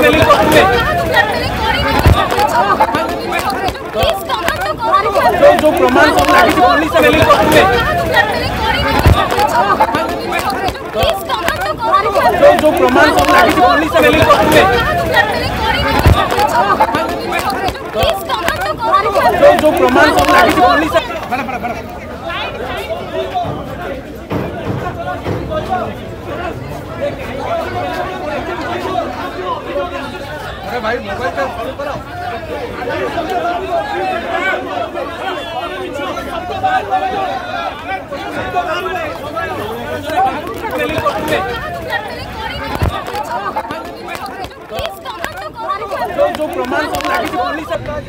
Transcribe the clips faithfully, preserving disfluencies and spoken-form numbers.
जो प्रमाण सब लागी पुलिस ने लिख करते जो जो प्रमाण सब लागी पुलिस ने लिख करते जो जो प्रमाण सब लागी पुलिस बड़ा बड़ा बड़ा अरे भाई मोबाइल पे फॉलो करो जो प्रमाण सब लागी पुलिस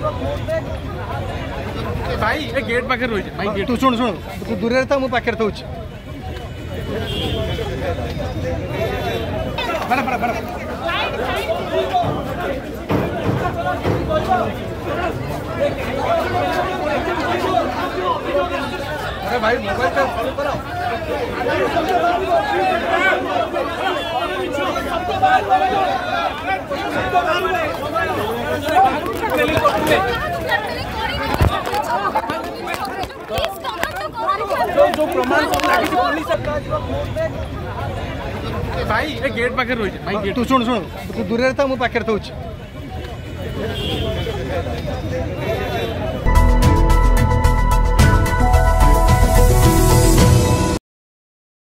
भाई ए गेट पाखे रही भाई गेट तू सुन सुन तू दूर रहता मो पाखे रहता बड़ा बड़ा बड़ा अरे भाई मोबाइल पे फॉलो करो जो जो प्रमाण सब लागी पुलिस भाई ए गेट पाखे रही भाई गेट तू सुन सुन तू दूर रहता मो पाखे रहता